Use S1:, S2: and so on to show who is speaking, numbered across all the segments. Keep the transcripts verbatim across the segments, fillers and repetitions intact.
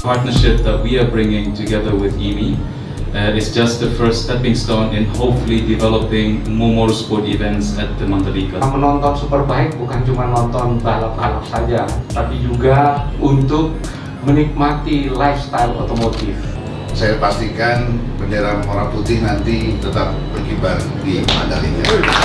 S1: Partnership that we are bringing together with I M I uh, is just the first stepping stone in hopefully developing more motorsport events at the Mandalika.
S2: Menonton Superbike bukan cuma nonton balap-balap saja, tapi juga untuk menikmati lifestyle otomotif.
S3: Saya pastikan bendera merah putih nanti tetap berkibar di Mandalika.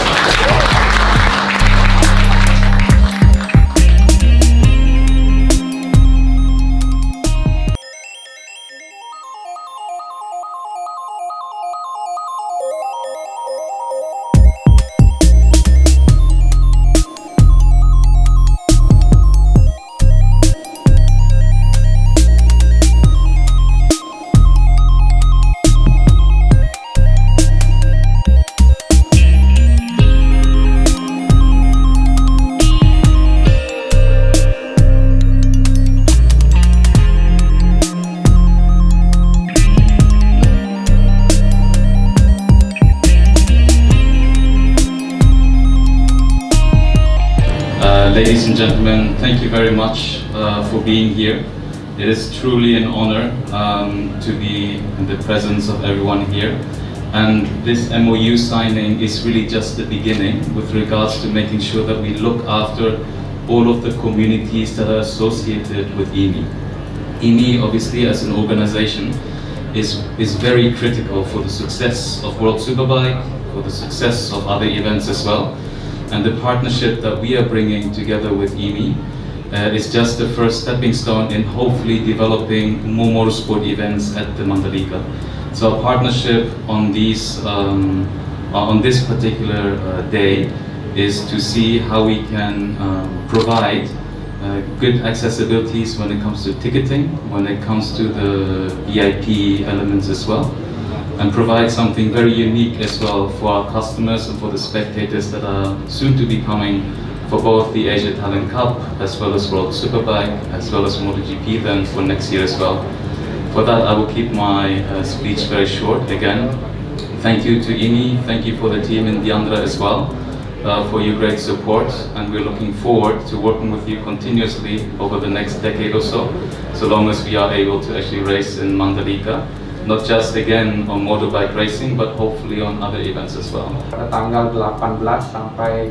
S1: Ladies and gentlemen, thank you very much uh, for being here. It is truly an honor um, to be in the presence of everyone here. And this M O U signing is really just the beginning with regards to making sure that we look after all of the communities that are associated with I M I. I M I, obviously, as an organization, is, is very critical for the success of World Superbike, for the success of other events as well. And the partnership that we are bringing together with I M I uh, is just the first stepping stone in hopefully developing more motorsport events at the Mandalika. So our partnership on these um, on this particular uh, day is to see how we can um, provide uh, good accessibilities when it comes to ticketing, when it comes to the V I P elements as well, and provide something very unique as well for our customers and for the spectators that are soon to be coming for both the Asia Talent Cup as well as World Superbike as well as MotoGP then for next year as well. For that I will keep my uh, speech very short. Again, thank you to I M I, thank you for the team in Diandra as well uh, for your great support, and we're looking forward to working with you continuously over the next decade or so, so long as we are able to actually race in Mandalika. Not just again on motorbike racing, but hopefully on other events as well.
S2: Pada tanggal delapan belas sampai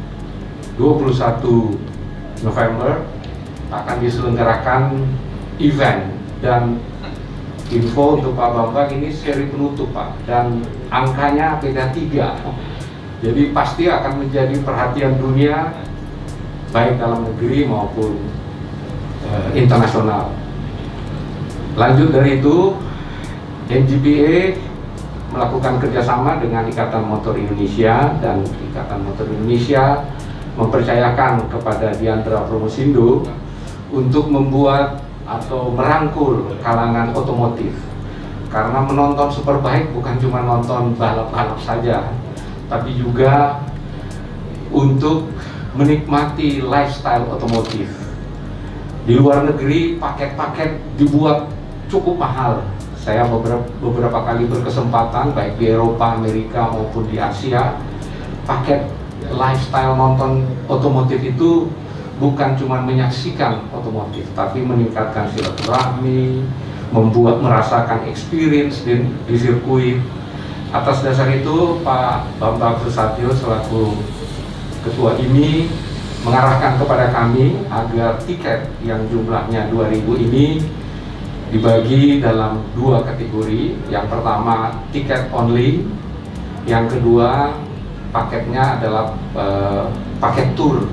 S2: dua puluh satu November akan diselenggarakan event, dan info untuk Pak Bambang, ini seri penutup Pak, dan angkanya beda tiga. Jadi pasti akan menjadi perhatian dunia baik dalam negeri maupun uh, internasional. Lanjut dari itu, M G P A melakukan kerjasama dengan Ikatan Motor Indonesia, dan Ikatan Motor Indonesia mempercayakan kepada Diandra Promosindo untuk membuat atau merangkul kalangan otomotif. Karena menonton Superbike bukan cuma nonton balap-balap saja, tapi juga untuk menikmati lifestyle otomotif. Di luar negeri paket-paket dibuat cukup mahal. Saya beberapa, beberapa kali berkesempatan baik di Eropa, Amerika maupun di Asia. Paket lifestyle nonton otomotif itu bukan cuma menyaksikan otomotif, tapi meningkatkan silaturahmi, membuat merasakan experience di, di sirkuit. Atas dasar itu Pak Bambang Susatyo selaku Ketua I M I mengarahkan kepada kami agar tiket yang jumlahnya dua ribu ini dibagi dalam dua kategori. Yang pertama tiket only, yang kedua paketnya adalah uh, paket tour,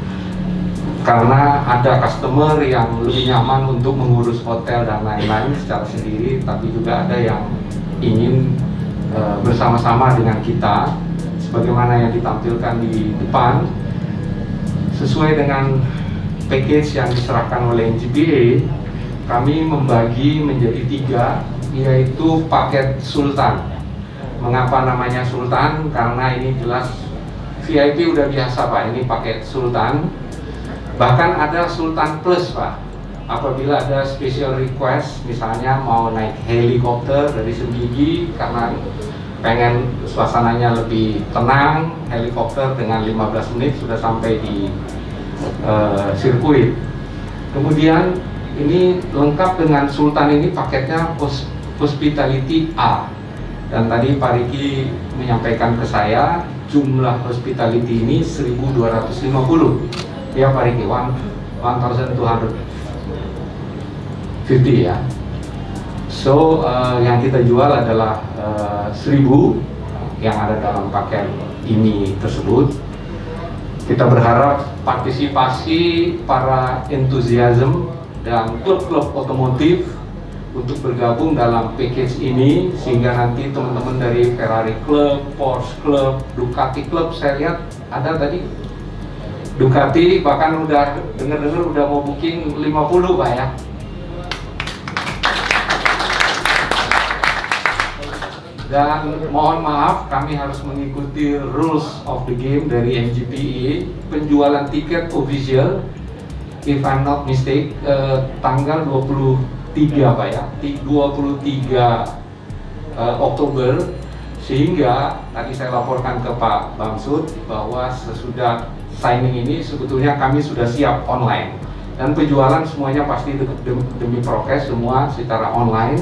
S2: karena ada customer yang lebih nyaman untuk mengurus hotel dan lain-lain secara sendiri, tapi juga ada yang ingin uh, bersama-sama dengan kita sebagaimana yang ditampilkan di depan sesuai dengan package yang diserahkan oleh M G P A. Kami membagi menjadi tiga, yaitu paket Sultan. Mengapa namanya Sultan? Karena ini jelas V I P udah biasa Pak, ini paket Sultan. Bahkan ada Sultan Plus Pak. Apabila ada special request, misalnya mau naik helikopter dari Semigi karena pengen suasananya lebih tenang, helikopter dengan lima belas menit sudah sampai di uh, sirkuit. Kemudian ini lengkap dengan Sultan ini paketnya Hospitality A. Dan tadi Pak Riki menyampaikan ke saya jumlah Hospitality ini seribu dua ratus lima puluh. Ya Pak Riki, seribu dua ratus lima puluh ya. So uh, yang kita jual adalah uh, seribu yang ada dalam paket ini tersebut. Kita berharap partisipasi para entusiasm dan klub-klub otomotif untuk bergabung dalam package ini, sehingga nanti teman-teman dari Ferrari Club, Porsche Club, Ducati Club, saya lihat ada tadi Ducati, bahkan udah dengar-dengar udah mau booking lima puluh Pak ya. Dan mohon maaf, kami harus mengikuti rules of the game dari M G P E. Penjualan tiket official, if I'm not mistake, eh, tanggal dua puluh tiga Pak ya, dua puluh tiga eh, Oktober. Sehingga tadi saya laporkan ke Pak Bamsud bahwa sesudah signing ini sebetulnya kami sudah siap online. Dan penjualan semuanya pasti demi prokes semua secara online.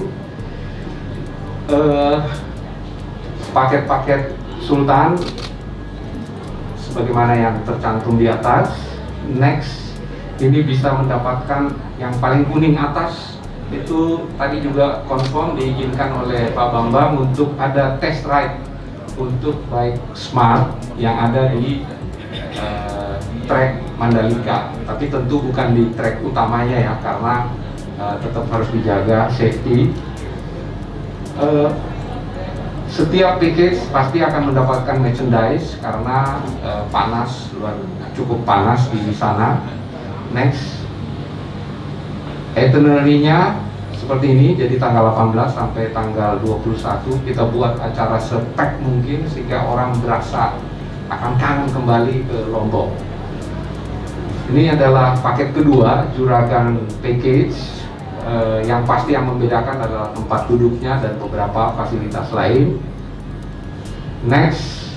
S2: Eh, paket-paket Sultan sebagaimana yang tercantum di atas. Next, ini bisa mendapatkan yang paling kuning atas, itu tadi juga confirm diizinkan oleh Pak Bambang untuk ada test ride untuk bike smart yang ada di uh, track Mandalika, tapi tentu bukan di track utamanya ya, karena uh, tetap harus dijaga safety. uh, Setiap package pasti akan mendapatkan merchandise karena uh, panas, luar cukup panas di sana. Next, itinerary-nya seperti ini, jadi tanggal delapan belas sampai tanggal dua puluh satu kita buat acara se-pack mungkin sehingga orang berasa akan kangen kembali ke Lombok. Ini adalah paket kedua, Juragan Package. Uh, yang pasti yang membedakan adalah tempat duduknya dan beberapa fasilitas lain. Next,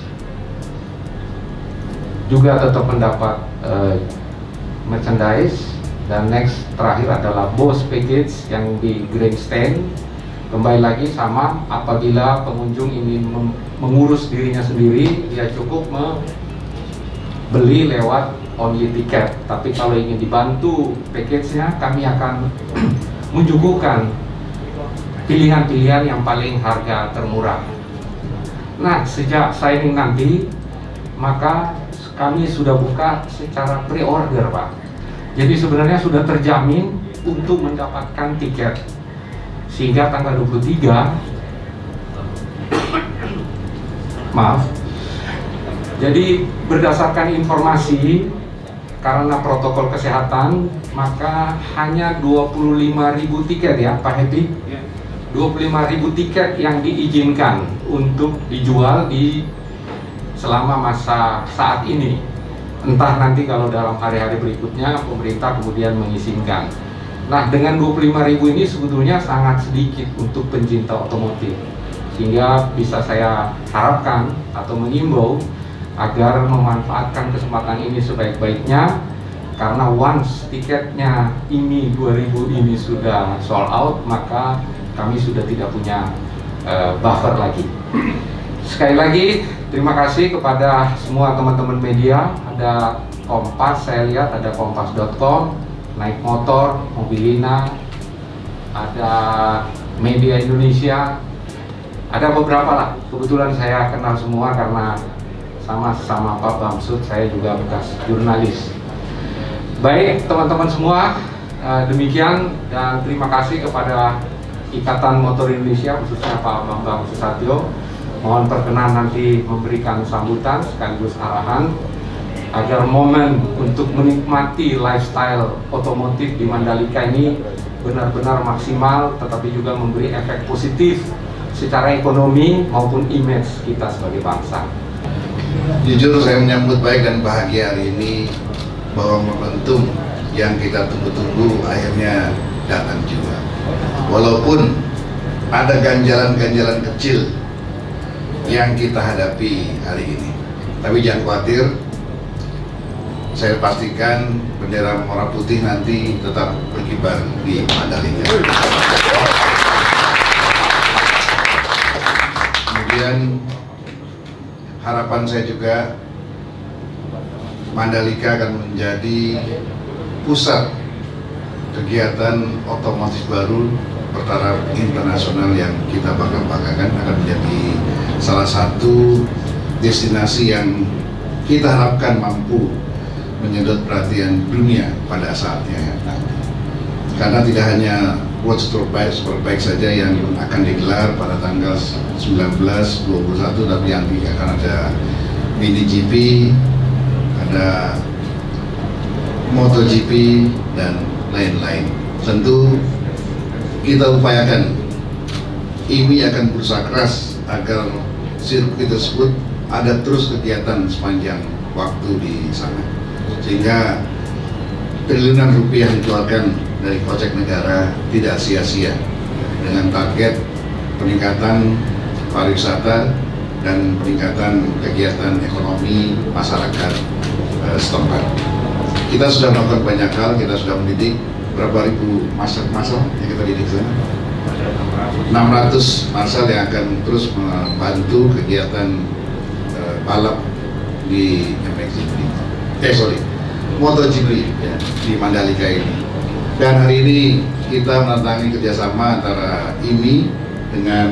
S2: juga tetap mendapat uh, merchandise. Dan next terakhir adalah Bose Package yang di grandstand. Kembali lagi sama, apabila pengunjung ingin mengurus dirinya sendiri, dia cukup membeli lewat only tiket. Tapi kalau ingin dibantu package-nya, kami akan menjugukan pilihan-pilihan yang paling harga termurah. Nah, sejak signing nanti, maka kami sudah buka secara pre-order Pak. Jadi sebenarnya sudah terjamin untuk mendapatkan tiket. Sehingga tanggal dua puluh tiga, maaf, jadi berdasarkan informasi, karena protokol kesehatan, maka hanya dua puluh lima ribu tiket ya Pak Happy, dua puluh lima ribu tiket yang diizinkan untuk dijual di selama masa saat ini. Entah nanti kalau dalam hari-hari berikutnya pemerintah kemudian mengizinkan. Nah, dengan dua puluh lima ribu ini sebetulnya sangat sedikit untuk pencinta otomotif, sehingga bisa saya harapkan atau mengimbau agar memanfaatkan kesempatan ini sebaik-baiknya, karena once tiketnya ini dua ribu ini sudah sold out, maka kami sudah tidak punya uh, buffer lagi. Sekali lagi terima kasih kepada semua teman-teman media. Ada Kompas, saya lihat ada kompas dot com, Naik Motor, Mobilina, ada Media Indonesia, ada beberapa lah. Kebetulan saya kenal semua karena sama-sama Pak Bamsud, saya juga bekas jurnalis. Baik teman-teman semua, demikian, dan terima kasih kepada Ikatan Motor Indonesia, khususnya Pak Bambang Susatyo. Mohon perkenan nanti memberikan sambutan sekaligus arahan agar momen untuk menikmati lifestyle otomotif di Mandalika ini benar-benar maksimal, tetapi juga memberi efek positif secara ekonomi maupun image kita sebagai bangsa.
S3: Jujur saya menyambut baik dan bahagia hari ini bahwa momentum yang kita tunggu-tunggu akhirnya datang juga. Walaupun ada ganjalan-ganjalan kecil yang kita hadapi hari ini, tapi jangan khawatir, saya pastikan bendera merah putih nanti tetap berkibar di Mandalika. Kemudian harapan saya juga Mandalika akan menjadi pusat kegiatan otomotif baru bertaraf internasional yang kita bangga-banggakan, akan menjadi salah satu destinasi yang kita harapkan mampu menyedot perhatian dunia pada saatnya nanti. Karena tidak hanya World Superbike, Superbike saja yang akan digelar pada tanggal sembilan belas, dua puluh satu, tapi yang akan ada Mini G P, ada MotoGP dan lain-lain. Tentu kita upayakan I M I akan berusaha keras agar sirkuit tersebut ada terus kegiatan sepanjang waktu di sana, sehingga triliunan rupiah dikeluarkan dari kocek negara tidak sia-sia dengan target peningkatan pariwisata dan peningkatan kegiatan ekonomi masyarakat eh, setempat. Kita sudah melakukan banyak hal, kita sudah mendidik berapa ribu marshal yang kita didik sana, enam ratus marshal yang akan terus membantu kegiatan uh, balap di M X G P, eh sorry, MotoGP ya, di Mandalika ini. Dan hari ini kita menandatangani kerjasama antara I M I dengan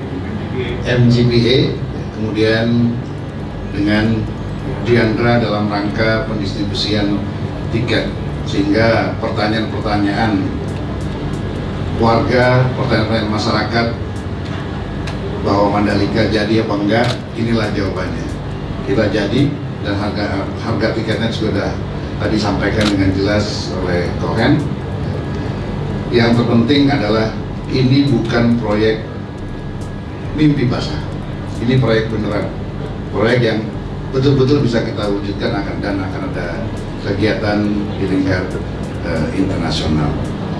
S3: M G P A, kemudian dengan Diandra dalam rangka pendistribusian tiket, sehingga pertanyaan-pertanyaan warga, pertanyaan-pertanyaan masyarakat bahwa Mandalika jadi apa enggak, inilah jawabannya. Kita jadi, dan harga harga tiketnya sudah tadi sampaikan dengan jelas oleh Kohen. Yang terpenting adalah ini bukan proyek mimpi basah, ini proyek beneran, proyek yang betul-betul bisa kita wujudkan akan dan akan ada kegiatan di lingkar uh, internasional.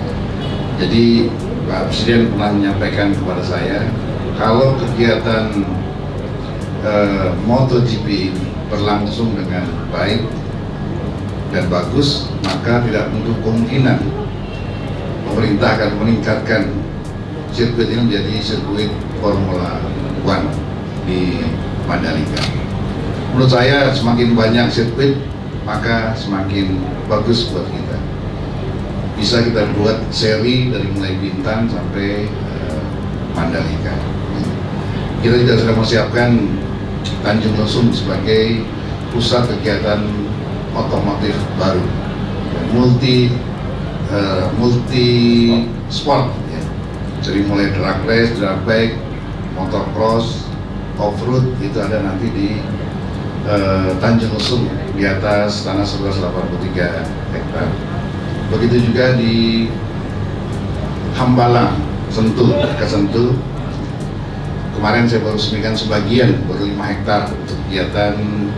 S3: Jadi Pak Presiden pernah menyampaikan kepada saya, kalau kegiatan uh, MotoGP berlangsung dengan baik dan bagus, maka tidak menutup kemungkinan pemerintah akan meningkatkan sirkuit ini menjadi sirkuit Formula One di Mandalika. Menurut saya semakin banyak sirkuit maka semakin bagus buat kita. Bisa kita buat seri dari mulai Bintan sampai uh, Mandalika. Kita juga sudah mempersiapkan Tanjung Lesung sebagai pusat kegiatan otomotif baru, multi uh, multi sport ya. Jadi mulai drag race, drag bike, motocross, off-road itu ada nanti di uh, Tanjung Lesung di atas tanah seluas delapan puluh tiga hektar. Begitu juga di Hambalang, Sentul, ke Sentul. Kemarin saya baru resmikan sebagian, baru lima hektar untuk kegiatan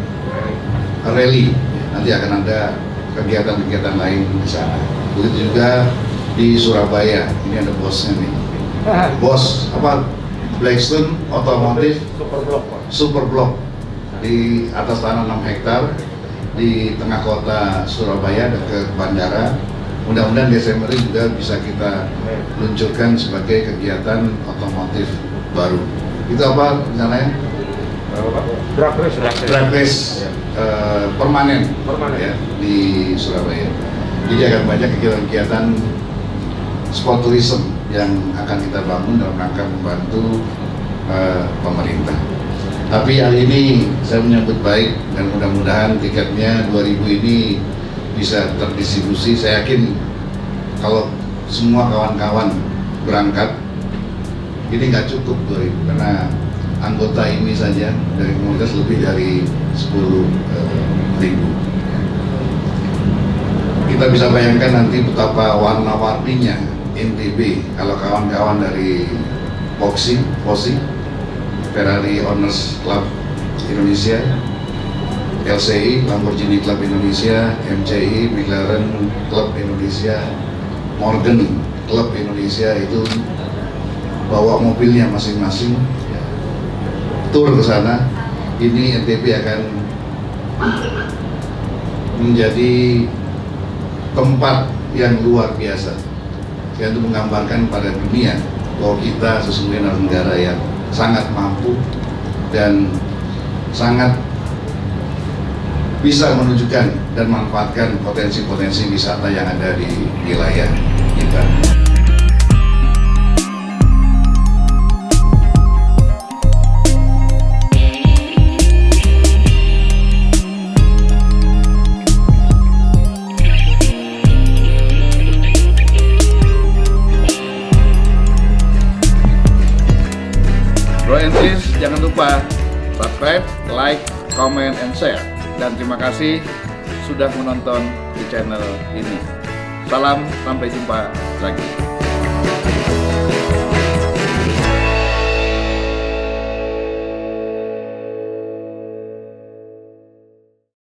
S3: rally. Nanti akan ada kegiatan-kegiatan lain di sana. Begitu juga di Surabaya. Ini ada bosnya nih. Bos apa? Blackstone Otomotif Superblock. Superblock di atas tanah enam hektar di tengah kota Surabaya dekat bandara. Mudah-mudahan Desember ini juga bisa kita luncurkan sebagai kegiatan otomotif baru. Itu apa rencananya?
S2: Drag race,
S3: drag race uh, permanen,
S2: permanen
S3: ya, di Surabaya. Jadi akan banyak kegiatan-kegiatan sport tourism yang akan kita bangun dalam rangka membantu uh, pemerintah. Tapi hari ini saya menyambut baik dan mudah-mudahan tiketnya dua ribu ini bisa terdistribusi. Saya yakin kalau semua kawan-kawan berangkat ini nggak cukup dua ribu, karena anggota ini saja dari komunitas lebih dari sepuluh ribu. Kita bisa bayangkan nanti betapa warna-warninya N T B kalau kawan-kawan dari Foxy, Foxy, Ferrari Owners Club Indonesia, L C I, Lamborghini Club Indonesia, M C I, McLaren Club Indonesia, Morgan Club Indonesia itu bawa mobilnya masing-masing tur ke sana. Ini N T B akan menjadi tempat yang luar biasa, yang untuk menggambarkan pada dunia bahwa kita sesungguhnya adalah negara yang sangat mampu dan sangat bisa menunjukkan dan memanfaatkan potensi-potensi wisata yang ada di wilayah kita. Bro and sis, jangan lupa subscribe, like, comment, and share. Dan terima kasih sudah menonton di channel ini. Salam, sampai jumpa lagi.